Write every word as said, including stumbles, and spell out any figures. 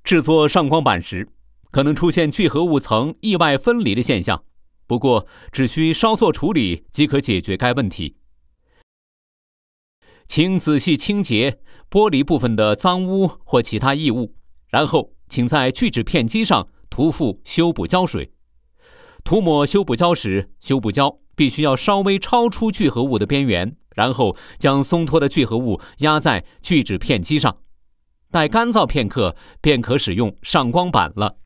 制作上光板时，可能出现聚合物层意外分离的现象，不过只需稍作处理即可解决该问题。请仔细清洁玻璃部分的脏污或其他异物，然后请在聚酯片基上涂覆修补胶水。涂抹修补胶时，修补胶必须要稍微超出聚合物的边缘，然后将松脱的聚合物压在聚酯片基上。待干燥片刻，便可使用上光板了。